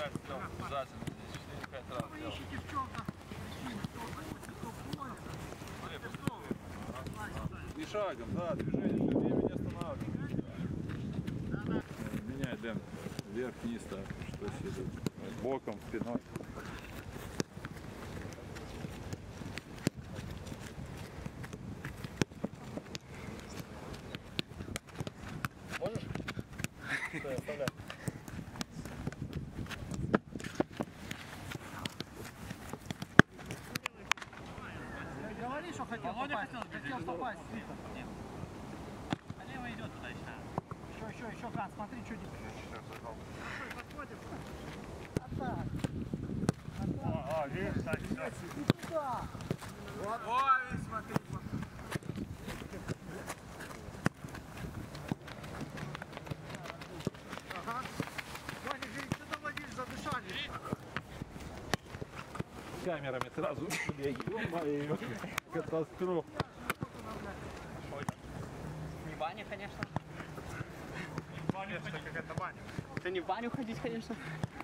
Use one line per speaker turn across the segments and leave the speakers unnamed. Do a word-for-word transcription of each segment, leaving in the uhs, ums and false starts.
пять сделал, обязательно здесь, четыре-пять раз сделал. И шагом, да, движение, все время не останавливается. Меняй Дэн, вверх-вниз, так, что сидит, боком, спиной.
Можешь? Что, оставляй. Говори, что хотел попасть. Хотел попасть. Нет. А лево идет туда еще. Еще, еще, еще, Ган, смотри, что делать. Подходим. А так. А так. О, видишь, так, все. Иди туда. Вот. Ой, смотри. Ага. Ваня, что там водишь, задышали?
Камерами сразу. Ё-моё, катастрофа.
Не баня, конечно.
Баня, какая-то баня.
Это не в баню ходить, конечно.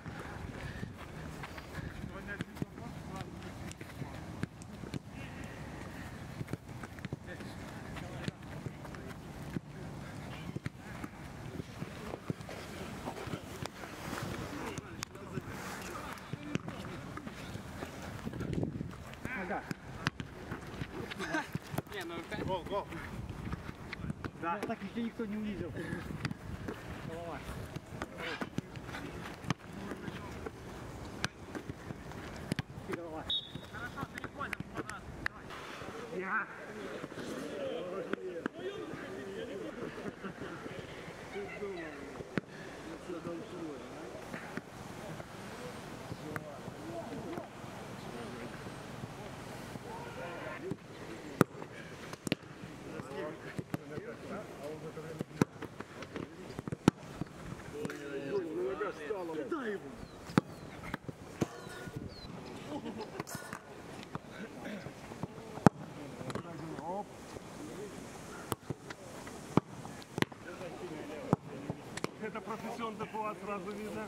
Ага.
Не, ну
Гол, гол. Да.
так еще никто не увидел. Голова. Голова.
Хорошо, переходим. Я. Кидай его! Оп. Это профессион такого сразу видно.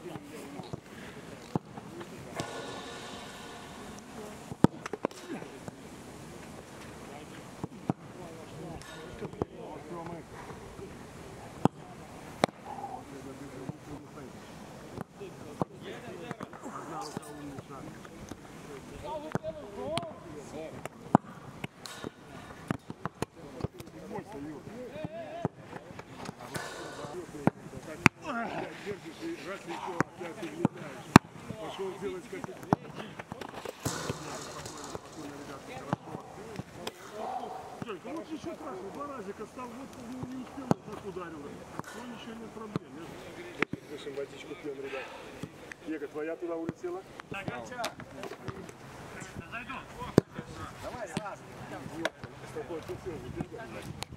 Держишь и раз еще опять влетаешь. Пошел делать как и... Жень, ну вот еще страшно, два разика стал, вот не успел, так ударил. Но ничего, нет проблем. Слышим, водичку пьем, ребят. Ега, твоя туда улетела? Да, Гача! Зайду. Давай, раз. С тобой, ты все,